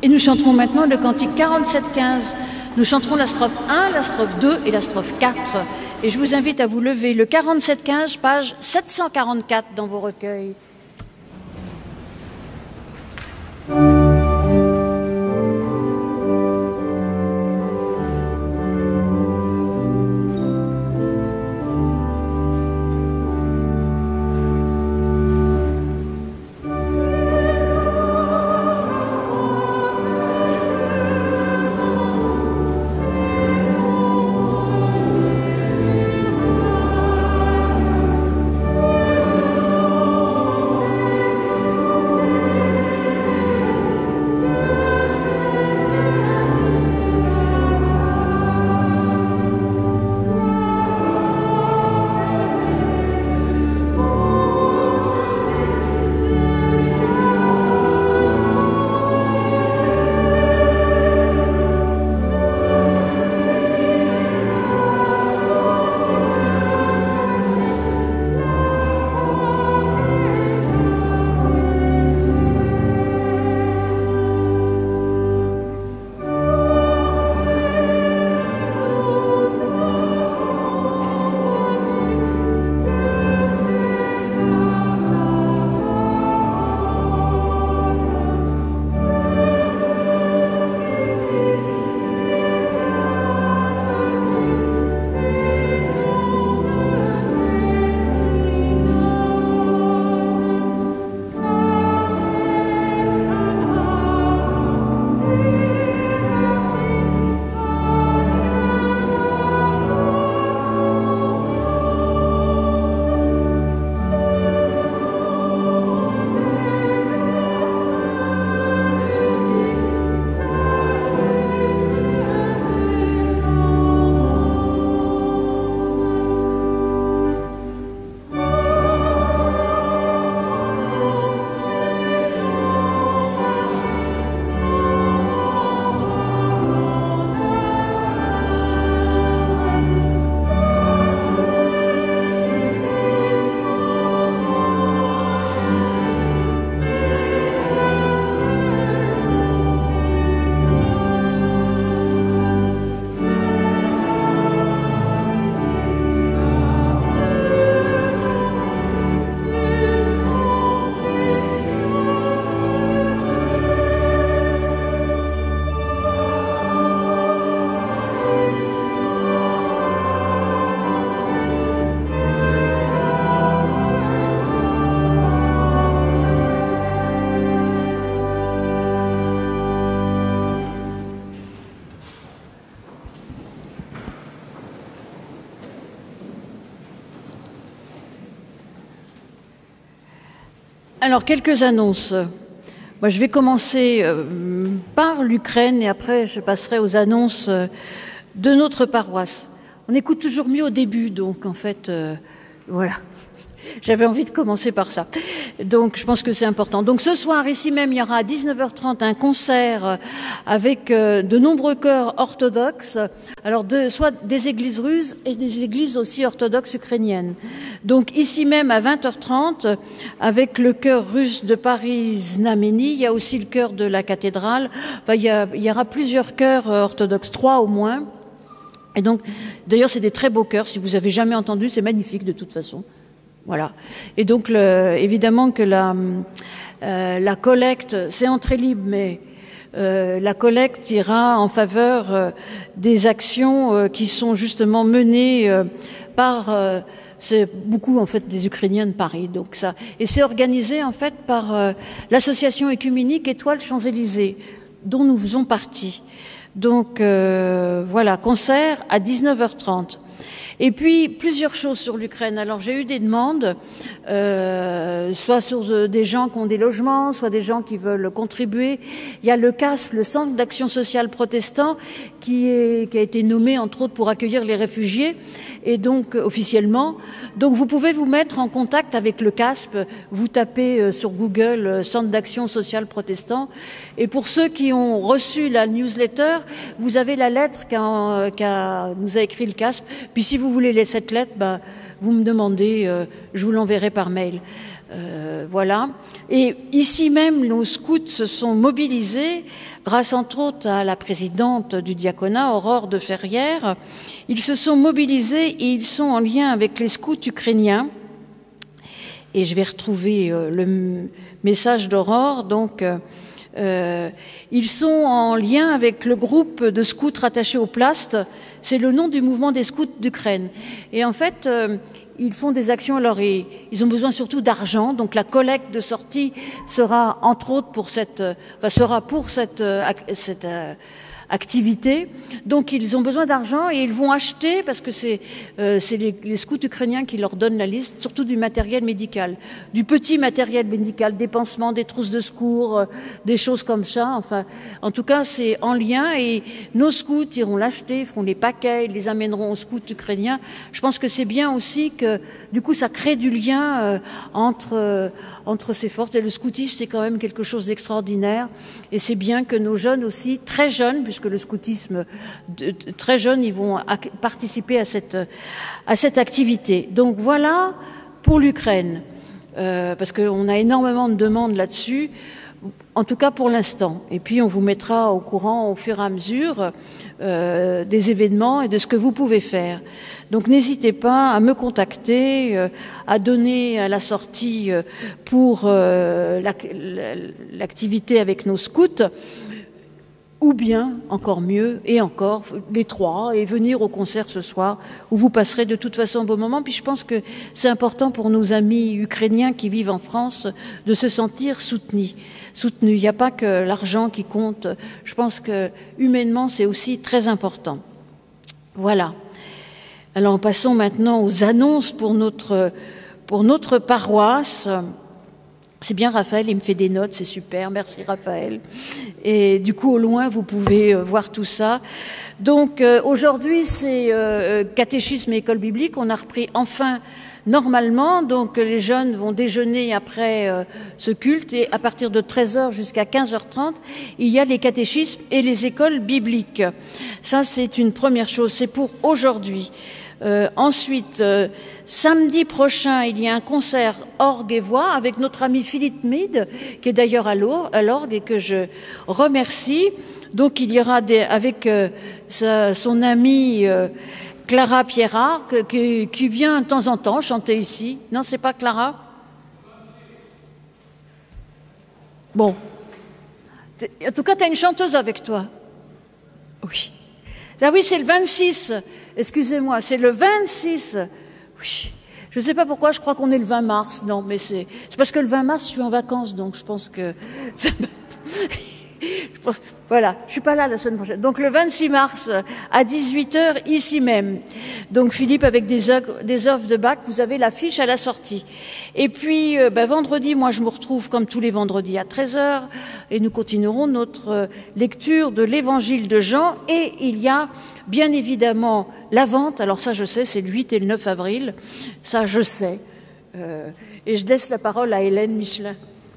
Et nous chanterons maintenant le cantique quarante-sept quinze. Nous chanterons la strophe un, la strophe deux et la strophe quatre. Et je vous invite à vous lever le quarante-sept quinze, page sept cent quarante-quatre dans vos recueils. Alors, quelques annonces. Moi, je vais commencer euh, par l'Ukraine et après je passerai aux annonces euh, de notre paroisse. On écoute toujours mieux au début, donc en fait, euh, voilà. J'avais envie de commencer par ça. Donc, je pense que c'est important. Donc, ce soir, ici même, il y aura à dix-neuf heures trente un concert avec euh, de nombreux chœurs orthodoxes. Alors, de, soit des églises russes et des églises aussi orthodoxes ukrainiennes. Donc, ici même, à vingt heures trente, avec le chœur russe de Paris Znameni, il y a aussi le chœur de la cathédrale. Enfin, il y, a, il y aura plusieurs chœurs orthodoxes, trois au moins. Et donc, d'ailleurs, c'est des très beaux chœurs. Si vous avez jamais entendu, c'est magnifique de toute façon. Voilà. Et donc, le, évidemment que la, euh, la collecte, c'est entrée libre, mais euh, la collecte ira en faveur euh, des actions euh, qui sont justement menées euh, par euh, c'est beaucoup en fait des Ukrainiens de Paris. Donc ça, et c'est organisé en fait par euh, l'association écuménique Étoile Champs-Élysées, dont nous faisons partie. Donc euh, voilà, concert à dix-neuf heures trente. Et puis, plusieurs choses sur l'Ukraine. Alors, j'ai eu des demandes, euh, soit sur des gens qui ont des logements, soit des gens qui veulent contribuer. Il y a le C A S P, le Centre d'Action Sociale Protestant, qui, est, qui a été nommé, entre autres, pour accueillir les réfugiés, et donc, officiellement. Donc, vous pouvez vous mettre en contact avec le C A S P. Vous tapez sur Google « Centre d'Action Sociale Protestant ». Et pour ceux qui ont reçu la newsletter, vous avez la lettre qu'a, qu'a nous a écrit le C A S P. Puis si vous voulez cette lettre, ben, vous me demandez, euh, je vous l'enverrai par mail. Euh, voilà. Et ici même, nos scouts se sont mobilisés, grâce entre autres à la présidente du diaconat, Aurore de Ferrières. Ils se sont mobilisés et ils sont en lien avec les scouts ukrainiens. Et je vais retrouver euh, le message d'Aurore. Donc, euh, euh, ils sont en lien avec le groupe de scouts rattachés au Plast. C'est le nom du mouvement des scouts d'Ukraine. Et en fait, euh, ils font des actions, alors ils, ils ont besoin surtout d'argent, donc la collecte de sortie sera entre autres pour cette, enfin, sera pour cette, cette euh, activité. Donc ils ont besoin d'argent et ils vont acheter, parce que c'est euh, les, les scouts ukrainiens qui leur donnent la liste, surtout du matériel médical, du petit matériel médical, des pansements, des trousses de secours, euh, des choses comme ça. Enfin, en tout cas, c'est en lien et nos scouts iront l'acheter, feront les paquets, ils les amèneront aux scouts ukrainiens. Je pense que c'est bien aussi que, du coup, ça crée du lien euh, entre euh, entre ces forces. Et le scoutisme, c'est quand même quelque chose d'extraordinaire. Et c'est bien que nos jeunes aussi, très jeunes, puisque le scoutisme, de, de, très jeunes, ils vont participer à cette, à cette activité. Donc voilà pour l'Ukraine, euh, parce qu'on a énormément de demandes là-dessus, en tout cas pour l'instant. Et puis on vous mettra au courant au fur et à mesure euh, des événements et de ce que vous pouvez faire. Donc n'hésitez pas à me contacter, euh, à donner à la sortie euh, pour euh, l'activité avec nos scouts, ou bien, encore mieux, et encore, les trois, et venir au concert ce soir, où vous passerez de toute façon un beau moment. Puis je pense que c'est important pour nos amis ukrainiens qui vivent en France de se sentir soutenus. Soutenus. Il n'y a pas que l'argent qui compte. Je pense que humainement, c'est aussi très important. Voilà. Alors passons maintenant aux annonces pour notre, pour notre paroisse. C'est bien Raphaël, il me fait des notes, c'est super, merci Raphaël. Et du coup, au loin, vous pouvez euh, voir tout ça. Donc euh, aujourd'hui, c'est euh, catéchisme et école biblique. On a repris enfin normalement, donc les jeunes vont déjeuner après euh, ce culte et à partir de treize heures jusqu'à quinze heures trente, il y a les catéchismes et les écoles bibliques. Ça, c'est une première chose, c'est pour aujourd'hui. Euh, ensuite, euh, samedi prochain, il y a un concert orgue et voix avec notre ami Philippe Mead, qui est d'ailleurs à l'orgue et que je remercie. Donc, il y aura des, avec euh, sa, son amie euh, Clara Pierrard, que, qui, qui vient de temps en temps chanter ici. Non, c'est pas Clara? Bon. En tout cas, tu as une chanteuse avec toi. Oui. Ah oui, c'est le vingt-six. Excusez-moi, c'est le vingt-six. Oui. Je ne sais pas pourquoi, je crois qu'on est le vingt mars. Non, mais c'est parce que le vingt mars, je suis en vacances, donc je pense que... Ça je pense, voilà, je suis pas là la semaine prochaine. Donc le vingt-six mars à dix-huit heures, ici même. Donc Philippe, avec des œuvres, des œuvres de Bach, vous avez l'affiche à la sortie. Et puis euh, ben, vendredi, moi je me retrouve comme tous les vendredis à treize heures et nous continuerons notre euh, lecture de l'évangile de Jean. Et il y a bien évidemment la vente. Alors ça je sais, c'est le huit et le neuf avril. Ça je sais. Euh, et je laisse la parole à Hélène Michelin.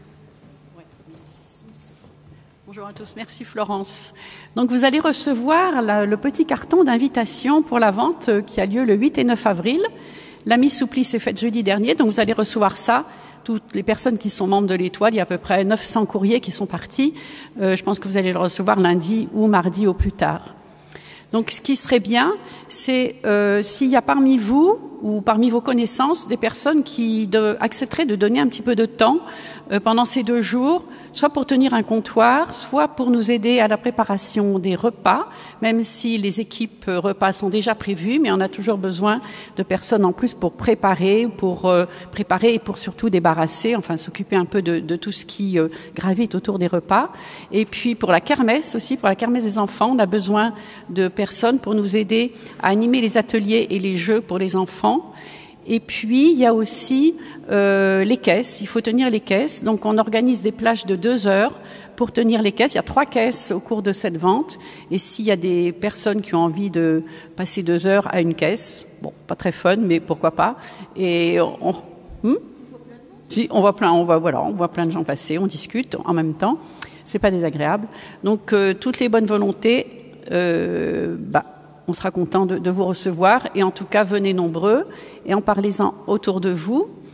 Bonjour à tous, merci Florence. Donc vous allez recevoir la, le petit carton d'invitation pour la vente qui a lieu le huit et neuf avril. La mise sous pli s'est faite jeudi dernier, donc vous allez recevoir ça. Toutes les personnes qui sont membres de l'Étoile, il y a à peu près neuf cents courriers qui sont partis. Euh, je pense que vous allez le recevoir lundi ou mardi au plus tard. Donc ce qui serait bien, c'est euh, s'il y a parmi vous ou parmi vos connaissances des personnes qui de, accepteraient de donner un petit peu de temps euh, pendant ces deux jours, soit pour tenir un comptoir, soit pour nous aider à la préparation des repas, même si les équipes euh, repas sont déjà prévues, mais on a toujours besoin de personnes en plus pour préparer, pour euh, préparer et pour surtout débarrasser, enfin s'occuper un peu de, de tout ce qui euh, gravite autour des repas. Et puis pour la kermesse aussi, pour la kermesse des enfants, on a besoin de personnes pour nous aider à animer les ateliers et les jeux pour les enfants. Et puis, il y a aussi euh, les caisses. Il faut tenir les caisses. Donc, on organise des plages de deux heures pour tenir les caisses. Il y a trois caisses au cours de cette vente. Et s'il y a des personnes qui ont envie de passer deux heures à une caisse, bon, pas très fun, mais pourquoi pas. Et on, hmm si, on voit plein, on voit, voilà, on voit plein de gens passer, on discute en même temps. C'est pas désagréable. Donc, euh, toutes les bonnes volontés, euh, bah, on sera content de, de vous recevoir et en tout cas venez nombreux et en parlez-en autour de vous.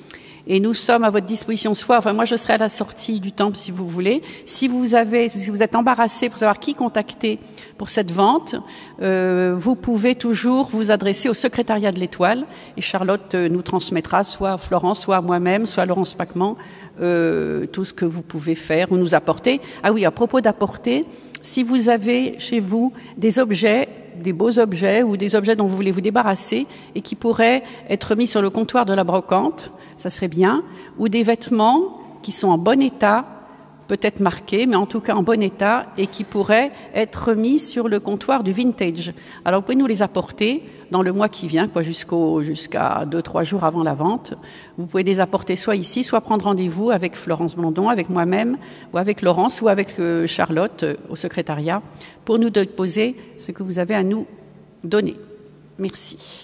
Et nous sommes à votre disposition, soit, enfin moi je serai à la sortie du temple si vous voulez. Si vous avez, si vous êtes embarrassé pour savoir qui contacter pour cette vente, euh, vous pouvez toujours vous adresser au secrétariat de l'Étoile et Charlotte euh, nous transmettra, soit à Florence, soit à moi-même, soit à Laurence Pacman, euh, tout ce que vous pouvez faire ou nous apporter. Ah oui, à propos d'apporter, si vous avez chez vous des objets, des beaux objets ou des objets dont vous voulez vous débarrasser et qui pourraient être mis sur le comptoir de la brocante, ça serait bien, ou des vêtements qui sont en bon état, peut-être marqués, mais en tout cas en bon état, et qui pourraient être mis sur le comptoir du vintage. Alors vous pouvez nous les apporter dans le mois qui vient, quoi, jusqu'au, jusqu'à deux, trois jours avant la vente. Vous pouvez les apporter soit ici, soit prendre rendez-vous avec Florence Blondon, avec moi-même, ou avec Laurence, ou avec euh, Charlotte euh, au secrétariat, pour nous déposer ce que vous avez à nous donner. Merci.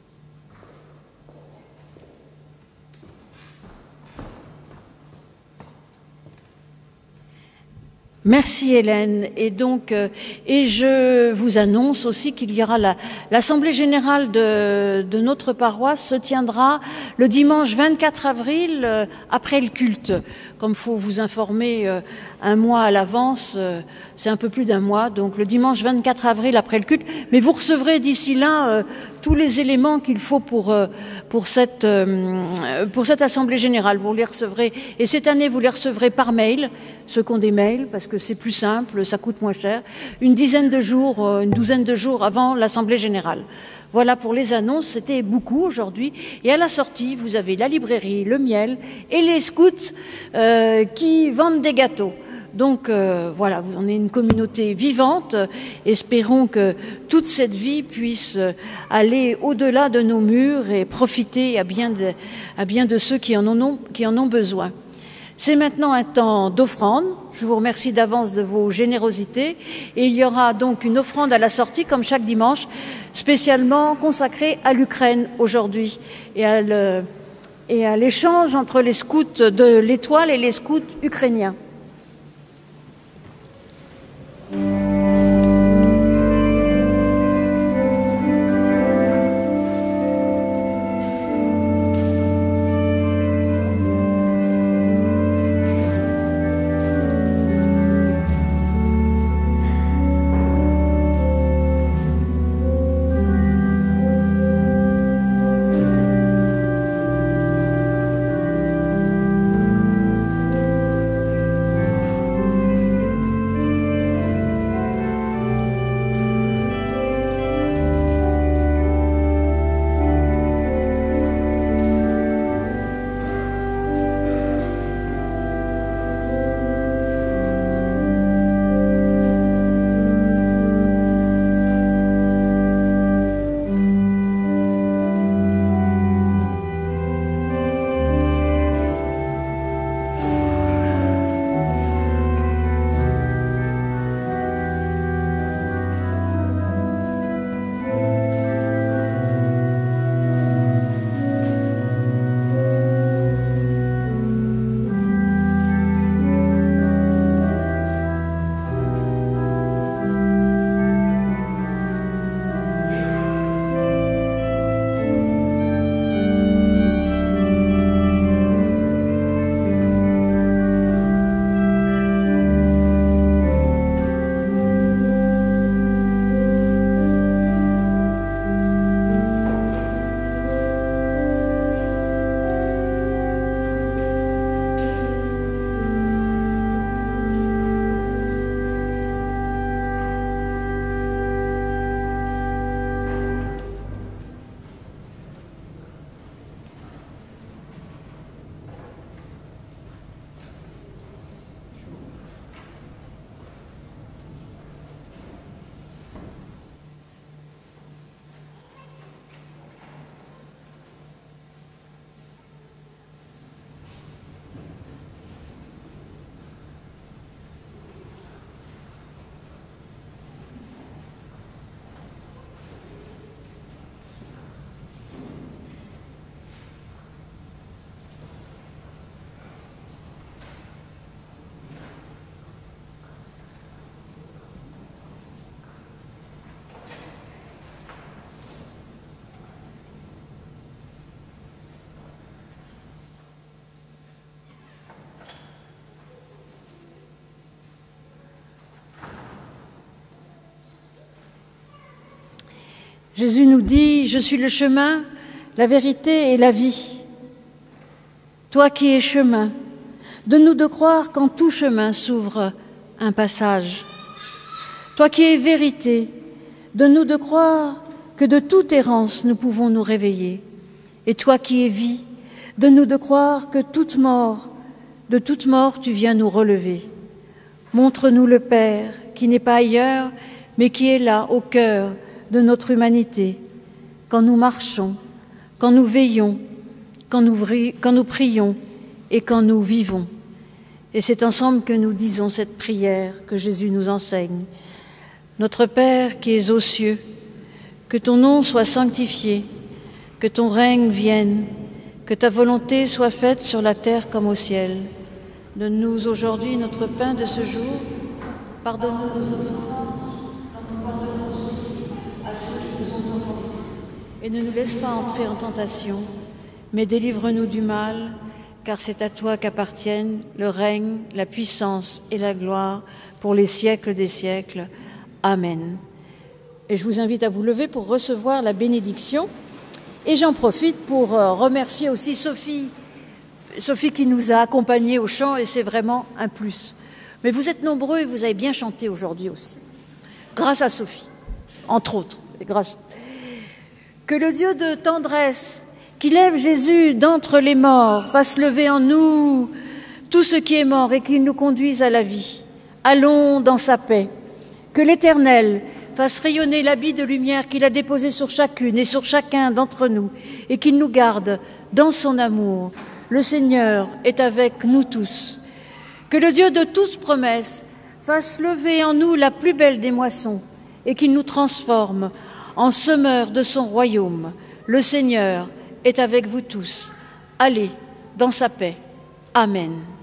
Merci Hélène. Et donc, euh, et je vous annonce aussi qu'il y aura la, l'assemblée générale de, de notre paroisse se tiendra le dimanche vingt-quatre avril euh, après le culte. Comme faut vous informer euh, un mois à l'avance, euh, c'est un peu plus d'un mois, donc le dimanche vingt-quatre avril après le culte. Mais vous recevrez d'ici là euh, tous les éléments qu'il faut pour euh, pour cette euh, pour cette assemblée générale. Vous les recevrez, et cette année vous les recevrez par mail, ceux qui ont des mails, parce que c'est plus simple, ça coûte moins cher, une dizaine de jours, euh, une douzaine de jours avant l'assemblée générale. Voilà pour les annonces, c'était beaucoup aujourd'hui. Et à la sortie, vous avez la librairie, le miel et les scouts euh, qui vendent des gâteaux. Donc euh, voilà, on est une communauté vivante. Espérons que toute cette vie puisse aller au-delà de nos murs et profiter à bien de, à bien de ceux qui en ont, qui en ont besoin. C'est maintenant un temps d'offrande. Je vous remercie d'avance de vos générosités. Et il y aura donc une offrande à la sortie, comme chaque dimanche, spécialement consacrée à l'Ukraine aujourd'hui et à le, et à l'échange entre les scouts de l'Étoile et les scouts ukrainiens. Jésus nous dit, je suis le chemin, la vérité et la vie. Toi qui es chemin, donne-nous de croire qu'en tout chemin s'ouvre un passage. Toi qui es vérité, donne-nous de croire que de toute errance nous pouvons nous réveiller. Et toi qui es vie, donne-nous de croire que toute mort, de toute mort tu viens nous relever. Montre-nous le Père, qui n'est pas ailleurs, mais qui est là, au cœur de notre humanité, quand nous marchons, quand nous veillons, quand nous, quand nous prions et quand nous vivons. Et c'est ensemble que nous disons cette prière que Jésus nous enseigne. Notre Père qui es aux cieux, que ton nom soit sanctifié, que ton règne vienne, que ta volonté soit faite sur la terre comme au ciel. Donne-nous aujourd'hui notre pain de ce jour. Pardonne-nous nos offenses, comme nous pardonnons aussi à ceux qui nous ont offensés. Et ne nous laisse pas entrer en tentation, mais délivre-nous du mal, car c'est à toi qu'appartiennent le règne, la puissance et la gloire pour les siècles des siècles. Amen. Et je vous invite à vous lever pour recevoir la bénédiction. Et j'en profite pour remercier aussi Sophie, Sophie qui nous a accompagnés au chant, et c'est vraiment un plus. Mais vous êtes nombreux et vous avez bien chanté aujourd'hui aussi. Grâce à Sophie, entre autres. Et grâce. Que le Dieu de tendresse, qui lève Jésus d'entre les morts, fasse lever en nous tout ce qui est mort et qu'il nous conduise à la vie. Allons dans sa paix. Que l'Éternel fasse rayonner l'habit de lumière qu'il a déposé sur chacune et sur chacun d'entre nous et qu'il nous garde dans son amour. Le Seigneur est avec nous tous. Que le Dieu de toutes promesses fasse lever en nous la plus belle des moissons et qu'il nous transforme en semeurs de son royaume. Le Seigneur est avec vous tous. Allez dans sa paix. Amen.